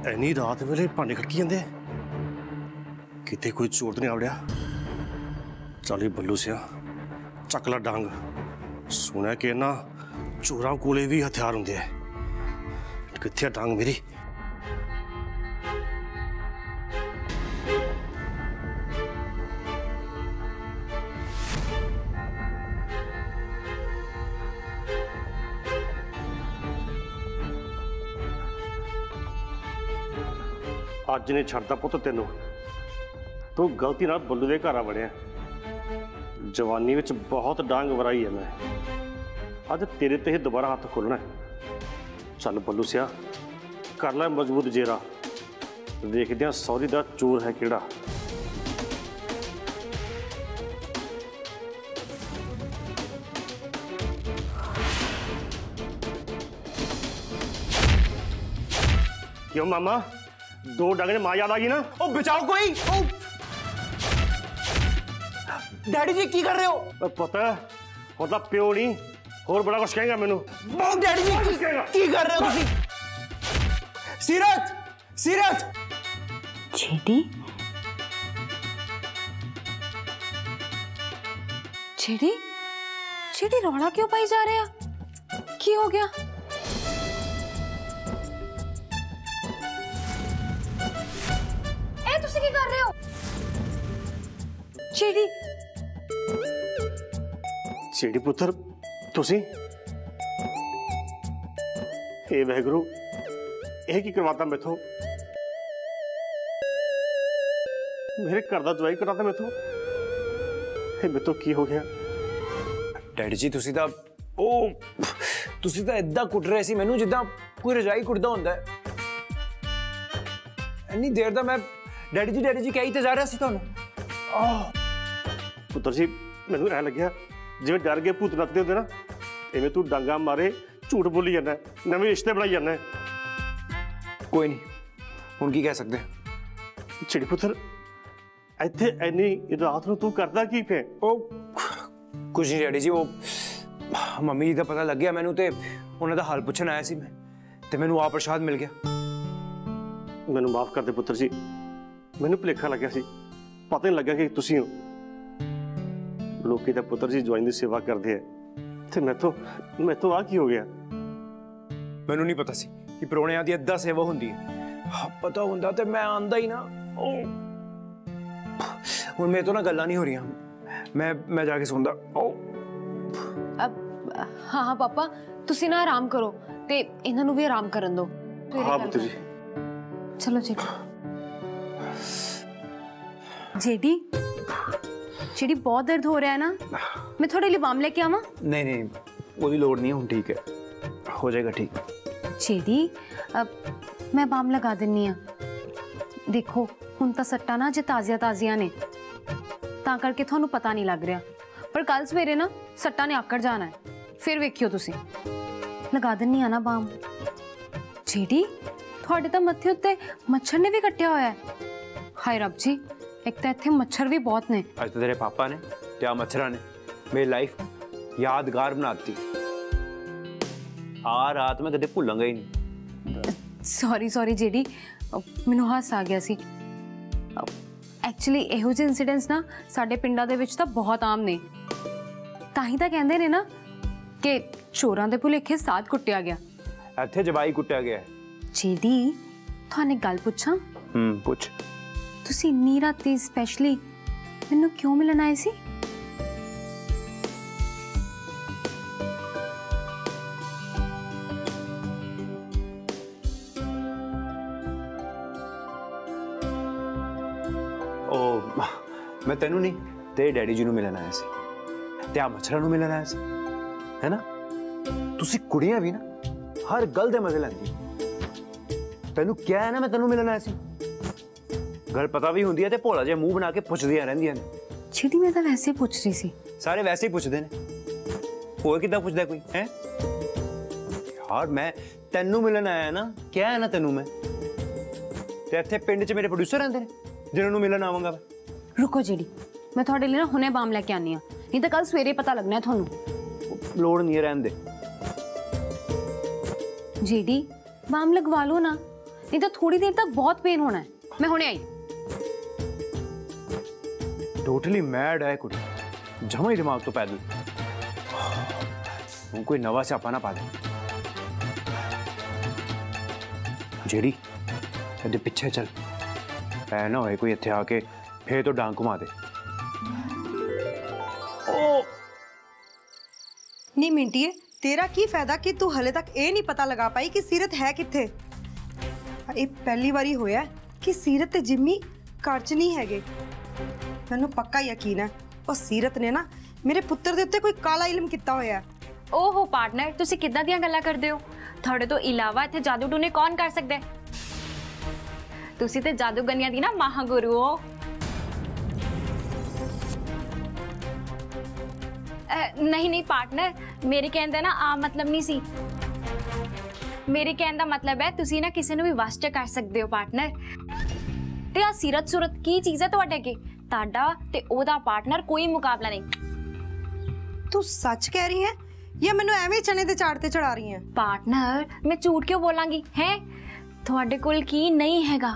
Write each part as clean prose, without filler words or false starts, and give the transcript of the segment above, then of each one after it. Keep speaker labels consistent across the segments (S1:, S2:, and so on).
S1: इन्नी रात वेले भांडे खड़की जाते किते कोई चोर तो नहीं आवड़िया। चल बल्लू सिया चक ला डांग। सुने कि ना चोरां कोले भी हथियार होंगे। कित्थे डांग मेरी? अज ने छड्डता पुत तेनों। तू गलती नाल बल्लू दे घर आ वड़िया। जवानी विच बहुत डांग वराई है मैं। अज तेरे ते ही दोबारा हाथ खोलना है। चल बल्लू सिया कर लै मजबूत जेरा। देखदे हां सौरी दा चोर है किहड़ा। क्यों मामा दो डंग ने मां याद आ गई ना?
S2: ओ बचाओ कोई। ओ डैडी जी की कर रहे हो?
S1: पता है होता प्यो नहीं होर बड़ा कुछ कहेगा मैनू।
S2: डैडी जी की कर रहे हो तुसी? सीरत सीरत
S3: छेड़ी छेड़ी छेड़ी रौला क्यों पाई जा रहे हैं? की हो गया? ए तुसी की कर रहे हो? छेड़ी
S1: छेड़ी पुत्र तुसी हे वाहिगुरू यह की करवाता मैथों? मेरे घर का जवाई कराता मैथों। मैथों की हो गया?
S2: डैडी जी तुसी तां इदां कुट रहे सी मैनू जिद्दां कोई रजाई कुटदा हुंदा है। इन्नी देर दा मैं डैडी जी कही ते जा रहा सी तुहानू।
S1: पुत्र जी मैनू ऐ लग्या जिवें डर गए भूत नचदे हुंदे ना इवें तू डांगा मारे झूठ बोली जाना नवे रिश्ते बनाई जाना।
S2: कोई नहीं हुण की कह सकते?
S1: छेड़ी पुत्र इत्थे इन्नी रात नूं तू करदा की पे?
S2: कुछ नहीं डैडी जी वो मम्मी जी का पता लग गया मैनू ते उन्हां दा हाल पुछण आया सी मैं ते मैनू आ प्रसाद मिल गया।
S1: मैनू माफ कर दे पुत्र जी मैनू भुलेखा लग्या सी पता नहीं लग्या कि तुसी हो। लोकी दा पुत्र जी जवाई दी सेवा करदे है ते मैं तो आ की हो गया?
S2: मैनू नहीं पता सी कि परौणियां दी इदां सेवा हुंदी है। पता हुंदा ते मैं आंदा ही ना। हुण मेरे तो ना गल्लां नहीं हो रही। मैं जाके सोंदा।
S3: अब हाँ हाँ पापा तुसी ना आराम करो ते इन्हां नूं भी आराम करन दो।
S1: हाँ पुत्र जी
S3: चलो जेडी जेडी जेडी बहुत दर्द हो रहा है ना? मैं थोड़े लिए बाम लेके आवां?
S2: नहीं कोई लोड़ नहीं है हुण ठीक है हो जाएगा ठीक।
S3: जेडी अब मैं बाम लगा दिन्नी आ। देखो हुण तां सट्टा ना जे ताजिया ने तां करके थानू पता नहीं लग रहा पर कल सवेरे ना सट्टा ने आकड़ जाना है फिर वेखियो तुसी। लगा दिन्नी आ ना बाम। जेडी थोड़े तो मत्थे उत्ते मच्छर ने भी कट्टिया होया है। हाय रब जी एक तो इत्थे मच्छर भी बहुत ने।
S2: आज तो तेरे पापा ने क्या मच्छरा ने मेरी लाइफ यादगार बनाती। आ रात में कदे भूलांगा ही नहीं।
S3: सॉरी जेडी मैनू हास आ गया सी। एक्चुअली इहो ਜਿਹੇ इंसीडेंट्स ना साडे पिंडां दे विच तां बहुत आम ने। तां ही तां कहंदे ने ना कि चोरां दे भुलेखे साथ कुट्टिया गया।
S2: ਇੱਥੇ ਜਵਾਈ ਕੁੱਟਿਆ ਗਿਆ।
S3: जेडी थाने गल पुछां?
S2: पुछ।
S3: तुसी इन्नी राती स्पेशली मैनू क्यों मिलन आए सी?
S2: मैं तेनू नहीं तेरे डैडी जी नू मिलन आया सी ते आ मच्छरां नू मिलन आया सी है ना। तुसी कुड़ियां भी ना हर गल दे मजे लैंदी। तेनू क्या है ना मैं तेनू मिलन आया सी गल पता भी हुंदी है ते भोला जिहा मूंह बना के पुछदियां रहिंदियां ने।
S3: जेडी मैं तां वैसे ही पुछ रही सी।
S2: सारे वैसे ही पुछदे ने होर किदां पुछदा कोई है यार। मैं तेनू मिलन आया ना क्या है ना तेनू मैं ते इत्थे पिंड च मेरे प्रोड्यूसर रहिंदे ने जिन्हां नू मिलन आवांगा।
S3: रुको जेडी मैं थोड़े लिए ना हुणे बाम लेके आनी आ नहीं तो कल सवेरे पता लगना है थानू।
S2: लोड़ नहीं है रहन दे।
S3: जेडी बाम लगवा लो ना नहीं तो थोड़ी देर तक बहुत पेन होना है। मैं हुणे आई।
S2: टोटली मैड है कुड़ी, जमा ही दिमाग तो पैदल। हूं कोई नवा स्यापा ना पा दे। जेड़ी ਇਹਦੇ ਪਿੱਛੇ ਚੱਲ, ਐ ਨਾ ਹੋਏ ਕੋਈ ਇੱਥੇ ਆ ਕੇ ਫੇਰ ਤੋਂ ਡਾਂਗ ਘੁਮਾ ਦੇ।
S4: नहीं मिंटिए, तेरा की फायदा कि तू हले तक ये नहीं पता लगा पाई कि सीरत है किथे। ये पहली बारी होया कि सीरत ते जिम्मी घर च नहीं हैगे। मैनू पक्का यकीन है वो सीरत ने ना मेरे पुत्र दे उत्ते कोई काला इल्म किया होया।
S5: ओहो पार्टनर, तुसी किद्दां दियां गल्लां करदे हो? थोड़े तो इलावा इत्थे जादू टूने कौन कर सकदा है? तुसी ते जादूगनियां दी ना महागुरु हो। नहीं नहीं पार्टनर, मेरे कहने दा ना आ मतलब नहीं सी। मेरे कहने दा मतलब है तुसी ना किसी नूं भी वश च कर सकदे हो पार्टनर। ते आ सीरत सूरत की चीज़ है तुहाडे अगे? ताडा ते ओदा पार्टनर कोई मुकाबला नहीं।
S4: तू सच कह रही है या मैनू एवें चने दे चाड़ ते चढ़ा रही है?
S5: पार्टनर मैं झूठ क्यों बोलांगी है? तुहाडे कोल की नहीं हैगा।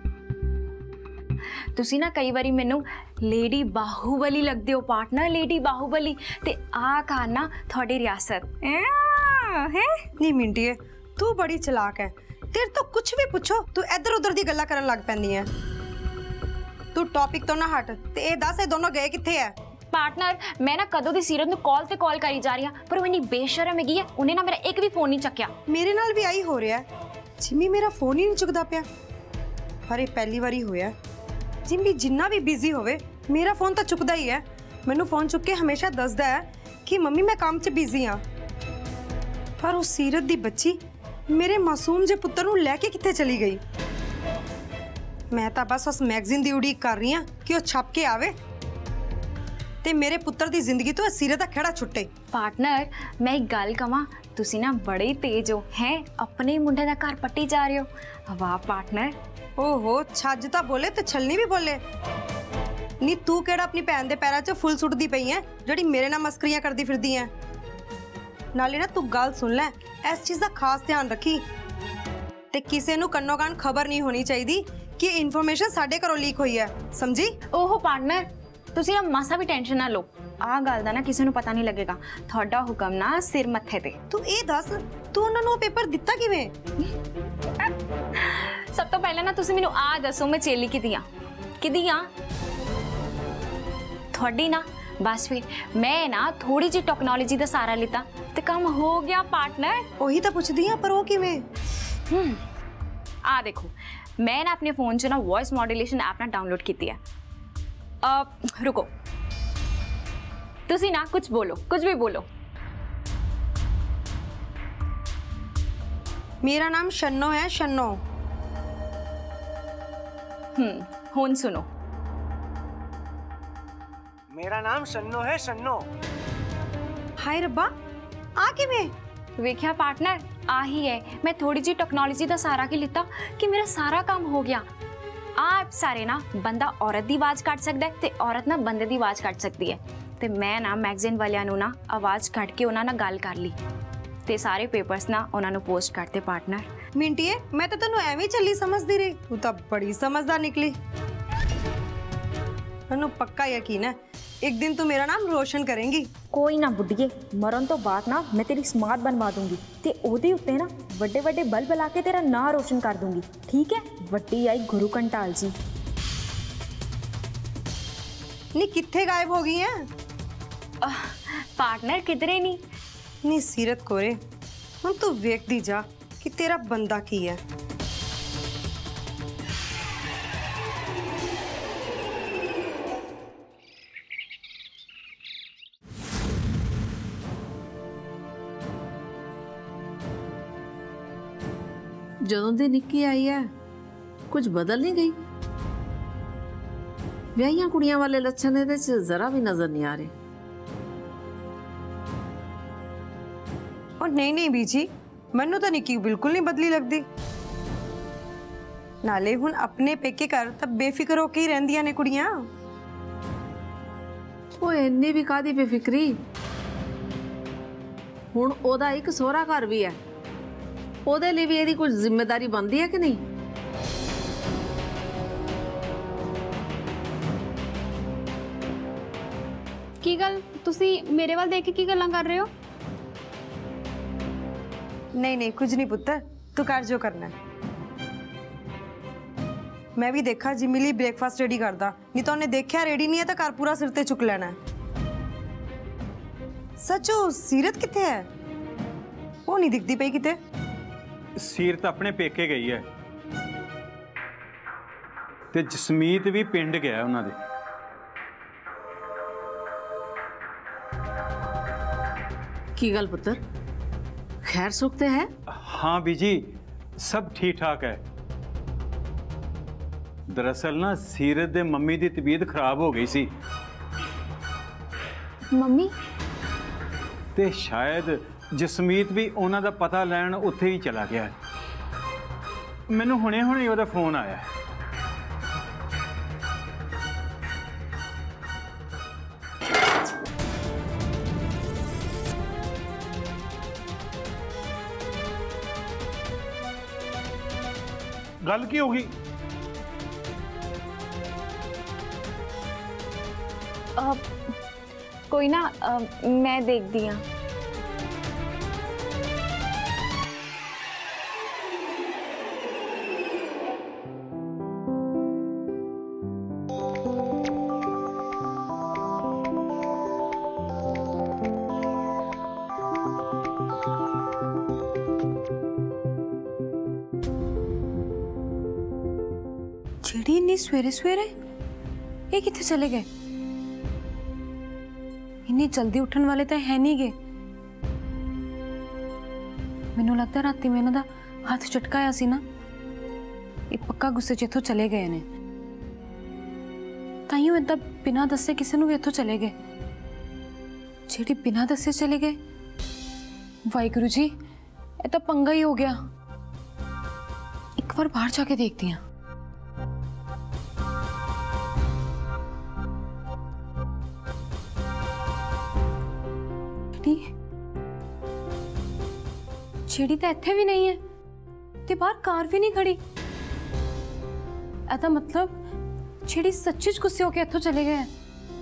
S5: तुसी ना कई बारी मैनू लेडी बाहुबली लगदे हो पार्टनर, लेडी बाहुबली। ते आ कहना थोड़ी रियासत है।
S4: नहीं मिंटिए, तू बड़ी चलाक है। तेरे तो कुछ भी पूछो तू इधर उधर दी गल्लां करन लग पैंदी है। तू टॉपिक तो ना हट ते ए दस ए दोनों गए किथे है?
S5: पार्टनर मैं ना कदों दी सीरत नूं कॉल ते कॉल करी जा रही हां, पर वो इन्नी बेशरम हैगी है, उन्हें ना मेरा एक भी फोन नहीं चक्या।
S4: मेरे नाल भी आई हो रहा है। जिम्मी मेरा फोन ही नहीं चुकदा पिया। अरे पहली बारी होया जिम्मी जिन्ना भी बिजी होवे मेरा फोन तो चुकदा ही है। मैनू फोन चुक के हमेशा दसदा है कि मम्मी मैं काम च बिजी हाँ। पर उस सीरत दी बच्ची मेरे मासूम जे पुत्तर नू लैके किथे चली गई। मैं तो बस उस मैगजीन दी उड़ीक कर रही हाँ कि वो छप के आवे ते मेरे पुत्तर दी जिंदगी तो सीरत दा खेड़ा छुट्टे।
S5: पार्टनर मैं एक गल कवां, तुसी ना बड़े ही तेज हो हैं, अपने मुंडे दा घर पट्टी जा रहे हो। वाह पार्टनर।
S4: ओहो छज तां बोले ते छलनी भी बोले। नी तू केड़ा अपनी भैन दे पैरां 'च फुल सुट्टदी पई है जेड़ी मेरे नाल मस्करियां करदी फिरदी है। नाले ना तू गल सुन ले, इस चीज़ दा खास ध्यान रखी ते किसे नू कन्नो कान खबर नहीं होनी चाहिए कि इन्फॉर्मेशन साडे घरों लीक हुई है, समझी?
S5: ओहो पार्टनर तुसी ना मासा भी टेंशन ना लो, आ गल दा ना किसी नू पता नहीं लगेगा। थोड़ा हुक्म ना सिर मत्थे ते।
S4: तू ये दस तू उन्हां नू पेपर दिता किवें?
S5: सब तो पहले ना तुसी मैनू आ दसो मैं चेली किदियां थोड़ी ना। बस फिर मैं ना थोड़ी जी टेक्नोलॉजी दा सहारा लिता ते काम हो गया पार्टनर।
S4: ओही तो पुछदी हां, पर वो किवें?
S5: आ देखो मैं ना अपने फोन च ना वॉइस मॉड्यूलेशन ऐप ना डाउनलोड की है। रुको तुसी ना कुछ बोलो, कुछ भी बोलो।
S4: मेरा नाम शन्नो है, शन्नो।
S5: हुन सुनो।
S6: मेरा नाम शन्नो है, शन्नो।
S4: हाय रब्बा आ किवें?
S5: वेख्या पार्टनर आ ही है, मैं थोड़ी जी टेक्नोलॉजी का सहारा की लिता कि मेरा सारा काम हो गया। आप सारे ना बंदा औरत की आवाज़ कट सकता है ते औरत ना बंदे की आवाज़ कट सकती है। ते मैं ना मैगजीन वालियां नू ना आवाज़ कट के उन्हां नाल गल कर ली ते सारे पेपर्स ना उन्हां नू पोस्ट करते पार्टनर।
S4: मिंटिए मैं तो तेनू एवें चली समझदी रही, तू तो बड़ी समझदार निकली। मैनू पक्का यकीन है एक दिन तू मेरा नाम रोशन करेंगी।
S5: कोई ना बुढ़िए, मरन तो बाद ना मैं तेरी स्मार्ट बनवा दूंगी ते ओदे उत्ते ना बड़े बड़े बल्ब ला के तेरा नाम रोशन कर दूंगी, ठीक है? वड्डी आई गुरु कंटाल जी।
S4: नी कित्थे गायब हो गई हैं?
S5: पार्टनर किधरे नहीं।
S4: नी सीरत कोरे हुण तू वेखदी जा कि तेरा बंदा की है।
S7: ਜਦੋਂ ਦੀ ਨਿੱਕੀ ਆਈ ਹੈ ਕੁਝ ਬਦਲ ਨਹੀਂ ਗਈ। ਵਿਆਹੀਆਂ ਕੁੜੀਆਂ ਵਾਲੇ ਲੱਛਣ ਇਹਦੇ 'ਚ ਜ਼ਰਾ ਵੀ ਨਜ਼ਰ ਨਹੀਂ ਆ ਰਹੇ।
S4: और नहीं नहीं बीजी, मैनू तो निक्की बिल्कुल नहीं बदली लगती। नाले हुण अपने पेके घर तां बेफिक्र होके ही रहिंदियां ने कुड़ियां।
S7: ਉਹ ਇੰਨੀ ਵੀ ਕਾਦੀ ਬੇਫਿਕਰੀ। ਹੁਣ ਉਹਦਾ ਇੱਕ ਸਹੁਰਾ ਘਰ ਵੀ ਹੈ, ਉਹਦੇ ਲਈ ਵੀ ਇਹਦੀ ਕੁਝ ਜ਼ਿੰਮੇਵਾਰੀ ਬਣਦੀ ਹੈ ਕਿ ਨਹੀਂ?
S3: ਕੀ ਗੱਲ ਤੁਸੀਂ ਮੇਰੇ ਵੱਲ ਦੇਖ ਕੇ ਕੀ ਗੱਲਾਂ ਕਰ ਰਹੇ ਹੋ?
S4: नहीं नहीं कुछ नहीं पुत्र, तू कर जो करना है। मैं भी देखा जिमी लिए ब्रेकफास्ट रेडी करदा, नहीं तो उन्हें देखा रेडी नहीं है तो घर पूरा सिर ते चुक लेना है। सचो सीरत किथे है? वो नहीं दिखती पई किते।
S8: ਸੀਰਤ ਆਪਣੇ ਪੇਕੇ ਗਈ ਹੈ ਤੇ ਜਸਮੀਤ ਵੀ ਪਿੰਡ ਗਿਆ ਉਹਨਾਂ ਦੇ।
S7: की गल पुत्र, खैर सुख ते है?
S8: हाँ बीजी, सब ठीक ठाक है। दरअसल ना सीरत दे मम्मी दी तबीयत खराब हो गई सी
S5: मम्मी
S8: ते शायद जसमीत भी उन्हां दा पता लैण उत्थे ही चला गया है। मैनू हुणे हुणे ओहदा फोन आया है।
S9: गल की होगी?
S5: कोई ना मैं देखती हाँ।
S3: ਜਿਹੜੀ ਇੰਨੀ ਸਵੇਰੇ ਸਵੇਰੇ ਇਹ ਕਿੱਥੇ ਚਲੇ ਗਏ? ਇੰਨੀ ਜਲਦੀ ਉੱਠਣ ਵਾਲੇ ਤਾਂ ਹੈ ਨਹੀਂ ਗੇ। ਮੈਨੂੰ ਲੱਗਦਾ ਰਾਤੀ ਮੈਂ ਇਹਨਾਂ ਦਾ ਹੱਥ ਝਟਕਾਇਆ ਸੀ ਨਾ, ਇਹ ਪੱਕਾ ਗੁੱਸੇ 'ਚ ਇੱਥੋਂ ਚਲੇ ਗਏ ਨੇ। ਤਾਈਓ ਏਦਾਂ ਬਿਨਾਂ ਦੱਸੇ ਕਿਸੇ ਨੂੰ ਵੀ ਇੱਥੋਂ ਚਲੇ ਗਏ। ਜਿਹੜੀ ਬਿਨਾਂ ਦੱਸੇ ਚਲੇ ਗਏ, ਵਾਹਿਗੁਰੂ ਜੀ ਇਹ ਤਾਂ ਪੰਗਾ ਹੀ ਹੋ ਗਿਆ। ਇੱਕ ਵਾਰ ਬਾਹਰ ਜਾ ਕੇ ਦੇਖਦੀ ਹਾਂ। ਛੇੜੀ ਤਾਂ ਇੱਥੇ ਵੀ ਨਹੀਂ ਹੈ ਤੇ ਬਾਹਰ ਕਾਰ ਵੀ ਨਹੀਂ ਖੜੀ। ਇਹਦਾ ਮਤਲਬ ਛੇੜੀ ਸੱਚੀ ਚ ਗੁੱਸੇ ਹੋ ਕੇ ਇੱਥੋਂ ਚਲੇ ਗਏ।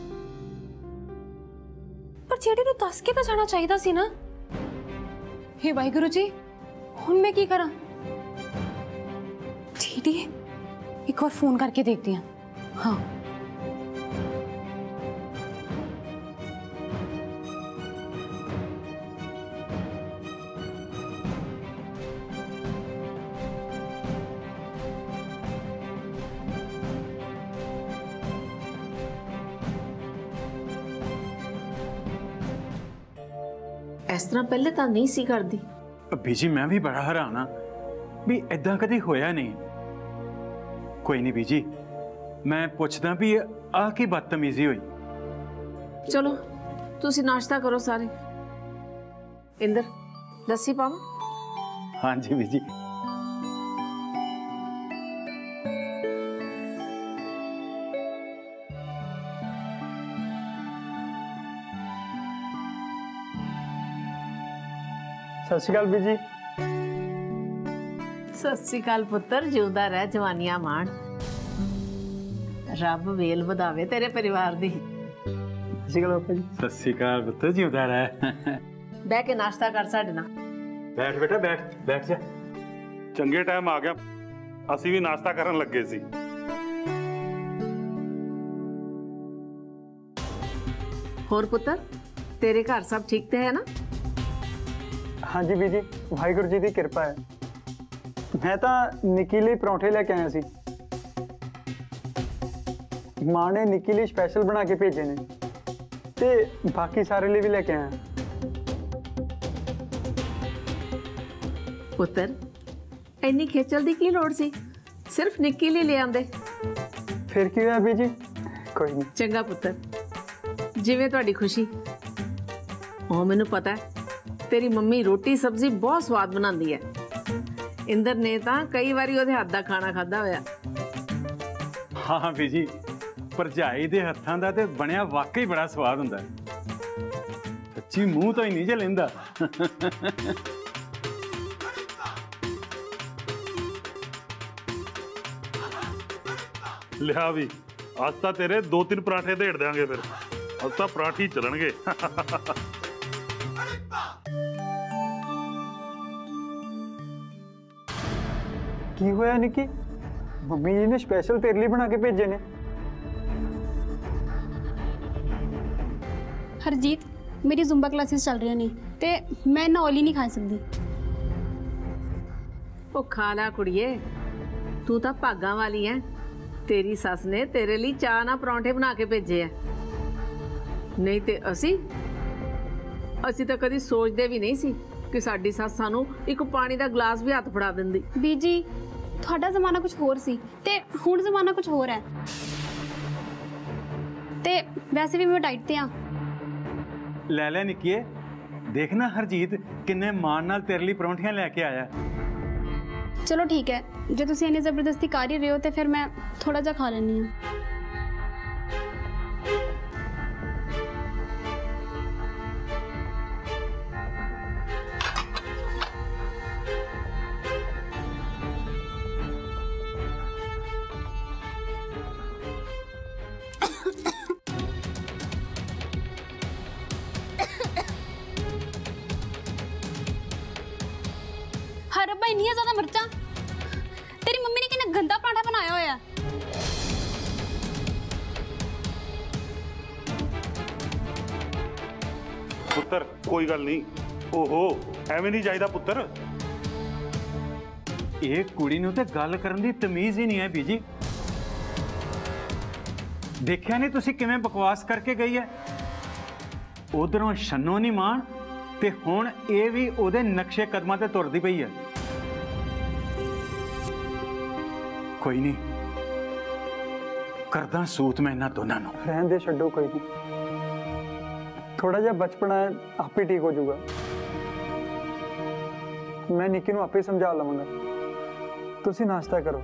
S3: ਪਰ ਛੇੜੀ ਨੂੰ ਦੱਸ ਕੇ ਤਾਂ ਜਾਣਾ ਚਾਹੀਦਾ ਸੀ ਨਾ। हे ਵਾਹਿਗੁਰੂ ਜੀ, ਹੁਣ ਮੈਂ ਕੀ ਕਰਾਂ? ਛੇੜੀ ਇੱਕ ਵਾਰ ਫੋਨ ਕਰਕੇ ਦੇਖਦੀ ਹਾਂ। ਹਾਂ
S7: इस तरह पहले तो नहीं सी करदी।
S8: बीजी मैं भी बड़ा हैरान हाँ भी इदा कदे होया नहीं। कोई नहीं बीजी, मैं पूछदा भी आ की बदतमीजी हुई।
S7: चलो तुसी नाश्ता करो सारे। इंदर लस्सी पावा?
S8: हाँ जी बीजी।
S6: सत श्री अकाल बीजी।
S7: सत श्री अकाल पुत्र, जिउंदा रह, जवानियां माण। रब वेल वधावे तेरे परिवार दी।
S6: सत श्री अकाल पापा जी।
S8: सत श्री अकाल पुत्र, जिउंदा रह।
S7: बह के नाश्ता कर साडे नाल।
S8: बैठ बेटा, बैठ बैठ जा।
S9: चंगे टाइम आ गया, असी भी नाश्ता करन लगे सी।
S7: होर पुत्र, तेरे घर सब ठीक ते है ना?
S6: हाँ जी बीजी, वाहिगुरू जी की कृपा है। मैं तो निक्की लिए परौंठे लेके आया सी। मां ने निक्की लिए स्पैशल बना के भेजे ने ते बाकी सारे लिए भी लेके आया।
S7: पुत्र इन्नी खेचल दी की लोड़ सी? सिर्फ निक्की लिए ले आंदे।
S6: फिर की हुआ बीजी? कोई नहीं।
S7: चंगा पुत्र, जिवें तुहाडी खुशी। ओ मैनू पता है तेरी मम्मी रोटी सब्जी बहुत स्वाद बनाती है। इंदर ने तो कई बारी ओहदे हाथ दा खाना खादा होया।
S8: हाँ बीजी, भरजाई दे हत्थां दा ते बनया वाकई बड़ा स्वाद हुंदा है। सच्ची मूंह तो ही नहीं जे लैंदा।
S9: लिया भी आज तो तेरे 2-3 पराठे देड़ देंगे फिर। अब तो पराठी चलणगे।
S6: की होया निक्की? मम्मी जी ने स्पेशल तेरे लिए बना के भेजे ने।
S10: हरजीत, मेरी जुम्बा क्लासेस चल रही ने ते मैं ना ऑयली नहीं खा सकती।
S7: ਉਹ ਖਾ ਲੈ ਕੁੜੀਏ, ਤੂੰ ਤਾਂ ਭਾਗਾਂ ਵਾਲੀ ਐ। ਤੇਰੀ ਸੱਸ ਨੇ ਤੇਰੇ ਲਈ ਚਾਹ ਨਾਲ ਪਰੌਂਠੇ ਬਣਾ ਕੇ ਭੇਜੇ ਐ। ਨਹੀਂ ਤੇ ਅਸੀਂ ਤਾਂ ਕਦੀ ਸੋਚਦੇ ਵੀ ਨਹੀਂ ਸੀ ਕਿ ਸਾਡੀ ਸੱਸ ਸਾਨੂੰ ਇੱਕ ਪਾਣੀ ਦਾ ਗਲਾਸ ਵੀ ਹੱਥ ਫੜਾ ਦਿੰਦੀ।
S10: ਬੀਜੀ, ਤੁਹਾਡਾ ਜ਼ਮਾਨਾ ਕੁਝ ਹੋਰ ਸੀ ਤੇ ਹੁਣ ਜ਼ਮਾਨਾ ਕੁਝ ਹੋਰ ਹੈ। ਤੇ ਵੈਸੇ ਵੀ ਮੈਂ ਡਾਈਟ ਤੇ ਆ।
S8: ਲੈ ਲੈ ਨਿੱਕੀਏ, ਦੇਖਣਾ ਹਰਜੀਤ ਕਿੰਨੇ ਮਾਣ ਨਾਲ ਤੇਰੇ ਲਈ ਪਰੌਂਠੀਆਂ ਲੈ ਕੇ ਆਇਆ।
S10: ਚਲੋ ਠੀਕ ਹੈ, ਜੇ ਤੁਸੀਂ ਇੰਨੀ ਜ਼ਬਰਦਸਤੀ ਕਰ ਹੀ ਰਹੇ ਹੋ ਤੇ ਫਿਰ ਮੈਂ ਥੋੜਾ ਜਿਹਾ ਖਾ ਲੈਣੀ ਹਾਂ। हर रब्बा इन्नी ज्यादा मिर्चा, तेरी मम्मी ने कितना गंदा पराठा बनाया होया।
S9: पुत्र कोई गल नहीं, ओहो एवें नहीं चाहिदा पुत्र।
S8: ਇਹ ਕੁੜੀ ਨੂੰ ਤੇ ਗੱਲ ਕਰਨ ਦੀ ਤਮੀਜ਼ ਹੀ ਨਹੀਂ ਹੈ ਬੀਜੀ। ਦੇਖਿਆ ਨਹੀਂ ਤੁਸੀਂ ਕਿਵੇਂ ਬਕਵਾਸ ਕਰਕੇ ਗਈ ਹੈ। ਉਧਰੋਂ ਛੰਨੋ ਨਹੀਂ ਮਾਣ ਤੇ ਹੁਣ ਇਹ ਵੀ ਉਹਦੇ ਨਕਸ਼ੇ ਕਦਮਾਂ ਤੇ ਤੁਰਦੀ ਪਈ ਹੈ। ਕੋਈ ਨਹੀਂ, ਕਰਦਾ ਸੂਤ ਮੈਂ ਇਹਨਾਂ ਦੋਨਾਂ ਨੂੰ।
S6: रहन दे, छड्डो कोई नहीं। थोड़ा जिहा बचपना है, आप ही ठीक हो जाऊगा। मैं निक्की नूं आपे समझा लवांगा। तुसीं नाश्ता करो।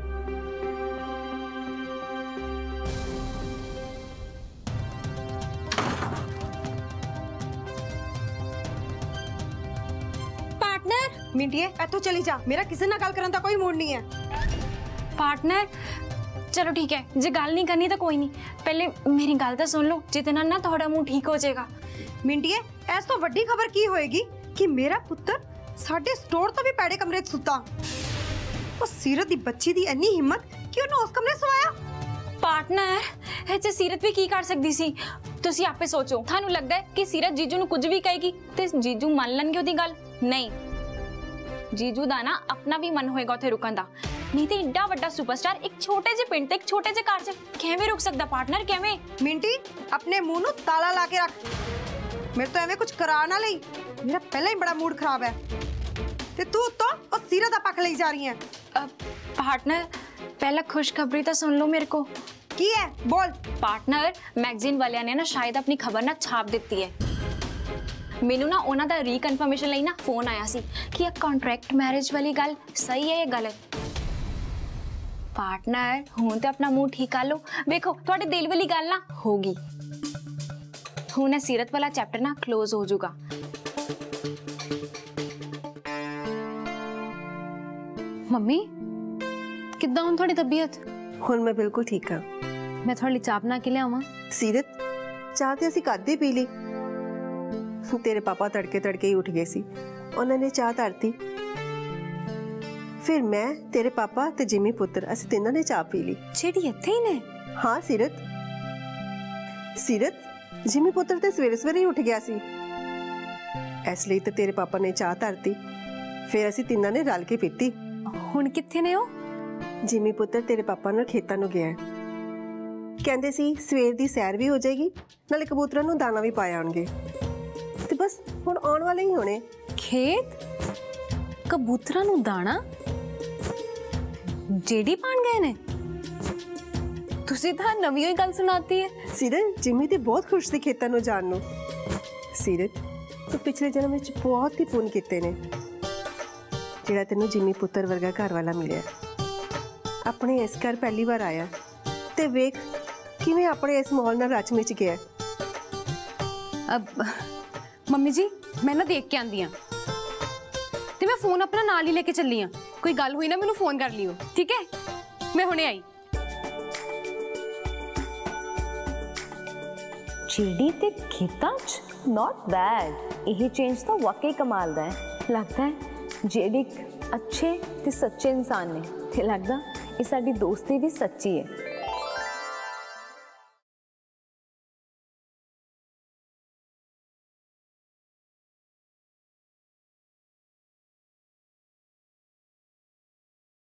S4: पार्टनर मिंटिए इत्थों चली जा, मेरा किसी नाल गल करन दा कोई मूड नहीं है।
S5: पार्टनर चलो ठीक है, जे गल नहीं करनी तो कोई नहीं, पहले मेरी गल तो सुन लो, जिते नाल ना थोड़ा मुंह ठीक हो जाएगा।
S4: मिंटिए इस तो वड्डी खबर की होएगी कि मेरा पुत्र साडे स्टोर तो भी पैड़े कमरे च सुता। ਉਹ ਸੀਰਤ ਦੀ ਬੱਚੀ ਦੀ ਇੰਨੀ ਹਿੰਮਤ ਕਿ ਉਹਨੂੰ ਉਸ ਕਮਰੇ ਸਵਾਇਆ।
S5: ਪਾਰਟਨਰ ਇਹ 'ਚ ਸੀਰਤ ਵੀ ਕੀ ਕਰ ਸਕਦੀ ਸੀ, ਤੁਸੀਂ ਆਪੇ ਸੋਚੋ। ਤੁਹਾਨੂੰ ਲੱਗਦਾ ਹੈ ਕਿ ਸੀਰਤ ਜੀਜੂ ਨੂੰ ਕੁਝ ਵੀ ਕਹੇਗੀ ਤੇ ਜੀਜੂ ਮੰਨ ਲੈਣਗੇ ਉਹਦੀ ਗੱਲ? ਨਹੀਂ, ਜੀਜੂ ਦਾ ਨਾ ਆਪਣਾ ਵੀ ਮਨ ਹੋਏਗਾ ਉੱਥੇ ਰੁਕਣ ਦਾ। ਨਹੀਂ ਤੇ ਏਡਾ ਵੱਡਾ ਸੁਪਰਸਟਾਰ ਇੱਕ ਛੋਟੇ ਜਿਹੇ ਪਿੰਡ ਤੇ ਇੱਕ ਛੋਟੇ ਜਿਹੇ ਘਰ 'ਚ ਕਿਵੇਂ ਰੁਕ ਸਕਦਾ? ਪਾਰਟਨਰ ਕਿਵੇਂ?
S4: ਮਿੰਟੀ ਆਪਣੇ ਮੂੰਹ ਨੂੰ ਤਾਲਾ ਲਾ ਕੇ ਰੱਖ, ਮੇਰੇ ਤੋਂ ਐਵੇਂ ਕੁਝ ਕਰਾ ਨਾ ਲਈ। ਮੇਰਾ ਪਹਿਲਾਂ ਹੀ ਬੜਾ ਮੂਡ ਖਰਾਬ ਹੈ ਤੇ ਤੂੰ ਤੋਂ ਉਹ ਸੀਰਤ ਦਾ ਪੱਖ ਲਈ ਜਾ ਰਹੀ ਹੈ।
S5: पार्टनर पहला खुशखबरी तो सुन लो मेरे को।
S4: की है बोल।
S5: पार्टनर मैगजीन वालिया ने ना शायद अपनी खबर ना छाप दी है। मैनू ना उन्हां दा रीकन्फर्मेशन लई ना फोन आया सी कि यह कॉन्ट्रैक्ट मैरिज वाली गल सही है या गलत। पार्टनर हुण ते अपना मुंह ठीक कर लो, देखो तुहाडे दिल वाली गल ना होगी। हुण सीरत वाला चैप्टर ना क्लोज हो जाऊगा।
S3: ਮੰਮੀ ਕਿੱਦਾਂ ਹੁਣ ਤੁਹਾਡੀ ਤਬੀਅਤ?
S11: ਹੁਣ ਮੈਂ ਬਿਲਕੁਲ ਠੀਕ ਹਾਂ।
S3: ਮੈਂ ਤੁਹਾਡੇ ਲਈ ਚਾਹ ਬਣਾ ਕੇ ਲਿਆਵਾਂ?
S11: ਸੀਰਤ, ਚਾਹ ਤੇ ਅਸੀਂ ਕਦੇ ਪੀ ਲਈ। ਤੇਰੇ ਪਾਪਾ ਤੜਕੇ ਤੜਕੇ ਹੀ ਉੱਠ ਗਏ ਸੀ, ਉਹਨਾਂ ਨੇ ਚਾਹ ਧਰਤੀ। ਫਿਰ ਮੈਂ, ਤੇਰੇ ਪਾਪਾ ਤੇ ਜਿਮੀ ਪੁੱਤਰ, ਅਸੀਂ ਤਿੰਨਾਂ ਨੇ ਚਾਹ ਪੀ ਲਈ।
S3: ਜਿਹੜੀ ਇੱਥੇ ਹੀ ਨੇ?
S11: ਹਾਂ ਸੀਰਤ, ਜਿਮੀ ਪੁੱਤਰ ਤੇ ਸਵੇਰੇ ਸਵੇਰੇ ਹੀ ਉੱਠ ਗਿਆ ਸੀ, ਇਸ ਲਈ ਤੇ ਤੇਰੇ ਪਾਪਾ ਨੇ ਚਾਹ ਧਰਤੀ। ਫਿਰ ਅਸੀਂ ਤਿੰਨਾਂ ਨੇ ਰਲ ਕੇ ਪੀਤੀ।
S3: ਹੁਣ ਕਿੱਥੇ ਨੇ ਉਹ?
S11: ਜਿਮੀ ਪੁੱਤਰ ਤੇਰੇ ਪਾਪਾ ਨਾਲ ਖੇਤਾਂ ਨੂੰ ਗਿਆ, ਕਹਿੰਦੇ ਸੀ ਸਵੇਰ ਦੀ ਸੈਰ ਵੀ ਹੋ ਜਾਏਗੀ, ਨਾਲੇ ਕਬੂਤਰਾਂ ਨੂੰ ਦਾਣਾ ਵੀ ਪਾਇਆ ਆਉਣਗੇ। ਤੇ ਬਸ ਹੁਣ ਆਉਣ ਵਾਲੇ ਹੀ ਹੋਣੇ।
S3: ਖੇਤ? ਕਬੂਤਰਾਂ ਨੂੰ ਦਾਣਾ? ਜਿਹੜੀ ਪਾਣ ਗਏ ਨੇ? ਤੁਸੀਂ ਤਾਂ ਨਵੀਂ ਹੀ ਗੱਲ ਸੁਣਾਤੀ ਹੈ।
S11: ਸੀਰਤ, ਜਿਮੀ ਤੇ ਬਹੁਤ ਖੁਸ਼ ਸੀ ਖੇਤਾਂ ਨੂੰ ਜਾਣ ਨੂੰ। ਸੀਰਤ, ਤੂੰ ਪਿਛਲੇ ਜਨਮ ਵਿੱਚ ਬਹੁਤ ਹੀ ਪੁੰਨ ਕੀਤੇ ਨੇ, ਜਿਹੜਾ ਤੈਨੂੰ ਜਿਮੀ ਪੁੱਤਰ ਵਰਗਾ ਘਰ ਵਾਲਾ ਮਿਲਿਆ। ਆਪਣੇ ਇਸ ਘਰ ਪਹਿਲੀ ਵਾਰ ਆਇਆ ਤੇ ਵੇਖ ਕਿਵੇਂ ਆਪਣੇ ਇਸ ਮਾਹੌਲ ਨਾਲ ਰਚ ਮਿਚ ਗਿਆ।
S3: ਮੰਮੀ ਜੀ ਮੈਂ ਨਾ ਦੇਖ ਕੇ ਆਂਦੀ ਆ ਤੇ ਮੈਂ ਫੋਨ ਆਪਣਾ ਨਾਲ ਹੀ ਲੈ ਕੇ ਚੱਲੀ ਆ। ਕੋਈ ਗੱਲ ਹੋਈ ਨਾ ਮੈਨੂੰ ਫੋਨ ਕਰ ਲਿਓ, ਠੀਕ ਹੈ? ਮੈਂ ਹੁਣੇ ਆਈ।
S12: ਜੀਡੀ ਤੇ ਖੇਤਾਂ 'ਚ ਨਾਟ ਬੈਡ। ਇਹ ਚੇਂਜ ਤਾਂ ਵਾਕਈ ਕਮਾਲ ਦਾ ਹੈ। ਲੱਗਦਾ ਹੈ ਜੀਡੀ ਇੱਕ ਅੱਛੇ ਤੇ ਸੱਚੇ ਇਨਸਾਨ ਨੇ ਤੇ ਲੱਗਦਾ ਇਹ ਸਾਡੀ ਦੋਸਤੀ ਵੀ ਸੱਚੀ ਹੈ।